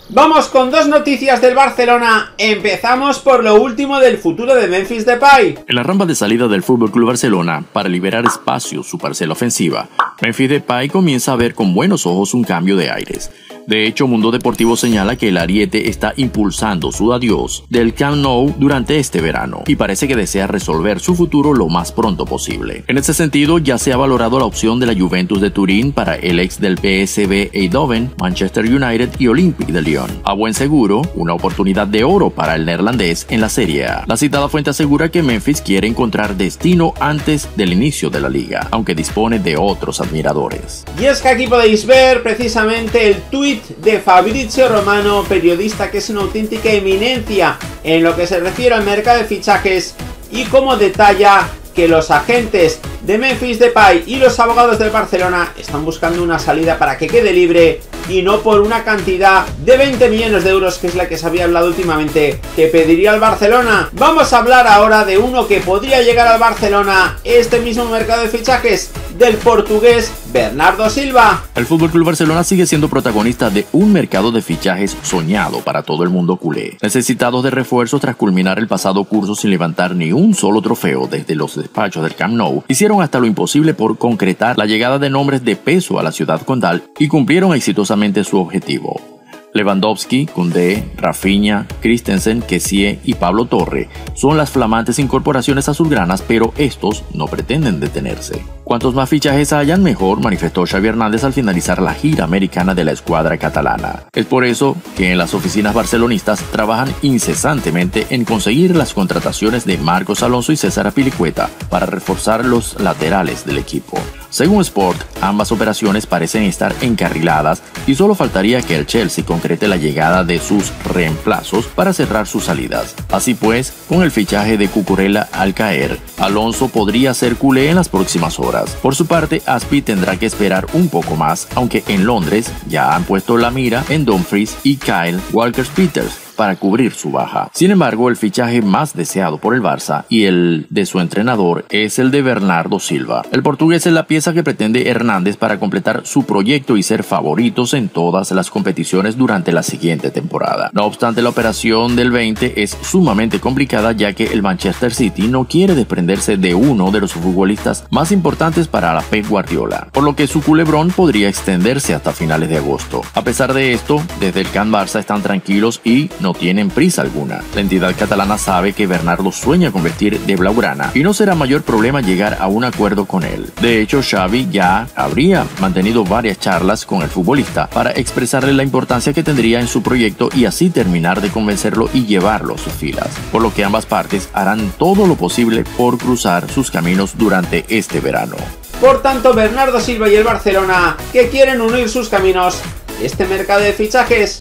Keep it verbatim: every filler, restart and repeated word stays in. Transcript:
Vamos con dos noticias del Barcelona. Empezamos por lo último del futuro de Memphis Depay. En la rampa de salida del F C Barcelona, para liberar espacio su parcela ofensiva, Memphis Depay comienza a ver con buenos ojos un cambio de aires. De hecho, Mundo Deportivo señala que el ariete está impulsando su adiós del Camp Nou durante este verano y parece que desea resolver su futuro lo más pronto posible. En ese sentido, ya se ha valorado la opción de la Juventus de Turín para el ex del P S V Eindhoven, Manchester United y Olympique de Lyon. A buen seguro, una oportunidad de oro para el neerlandés en la Serie A. La citada fuente asegura que Memphis quiere encontrar destino antes del inicio de la liga, aunque dispone de otros admiradores. Y es que aquí podéis ver precisamente el tuit de Fabrizio Romano, periodista que es una auténtica eminencia en lo que se refiere al mercado de fichajes, y cómo detalla que los agentes de Memphis Depay y los abogados del Barcelona están buscando una salida para que quede libre y no por una cantidad de veinte millones de euros, que es la que se había hablado últimamente que pediría el Barcelona. Vamos a hablar ahora de uno que podría llegar al Barcelona este mismo mercado de fichajes, del portugués Bernardo Silva. El F C Barcelona sigue siendo protagonista de un mercado de fichajes soñado para todo el mundo culé, necesitados de refuerzos tras culminar el pasado curso sin levantar ni un solo trofeo desde los despachos del Camp Nou. Hicieron hasta lo imposible por concretar la llegada de nombres de peso a la ciudad condal y cumplieron exitosamente su objetivo. Lewandowski, Koundé, Rafinha, Christensen, Kessie y Pablo Torre son las flamantes incorporaciones azulgranas, pero estos no pretenden detenerse. Cuantos más fichajes hayan, mejor, manifestó Xavi Hernández al finalizar la gira americana de la escuadra catalana. Es por eso que en las oficinas barcelonistas trabajan incesantemente en conseguir las contrataciones de Marcos Alonso y César Azpilicueta para reforzar los laterales del equipo. Según Sport, ambas operaciones parecen estar encarriladas y solo faltaría que el Chelsea concrete la llegada de sus reemplazos para cerrar sus salidas. Así pues, con el fichaje de Cucurella al caer, Alonso podría ser culé en las próximas horas. Por su parte, Azpi tendrá que esperar un poco más, aunque en Londres ya han puesto la mira en Dumfries y Kyle Walker-Peters para cubrir su baja. Sin embargo, el fichaje más deseado por el Barça y el de su entrenador es el de Bernardo Silva. El portugués es la pieza que pretende Hernández para completar su proyecto y ser favoritos en todas las competiciones durante la siguiente temporada. No obstante, la operación del veinte es sumamente complicada, ya que el Manchester City no quiere desprenderse de uno de los futbolistas más importantes para la Pep Guardiola, por lo que su culebrón podría extenderse hasta finales de agosto. A pesar de esto, desde el Camp Barça están tranquilos y no No tienen prisa alguna. La entidad catalana sabe que Bernardo sueña con vestir de blaugrana y no será mayor problema llegar a un acuerdo con él. De hecho, Xavi ya habría mantenido varias charlas con el futbolista para expresarle la importancia que tendría en su proyecto y así terminar de convencerlo y llevarlo a sus filas, por lo que ambas partes harán todo lo posible por cruzar sus caminos durante este verano. Por tanto, Bernardo Silva y el Barcelona, que quieren unir sus caminos, este mercado de fichajes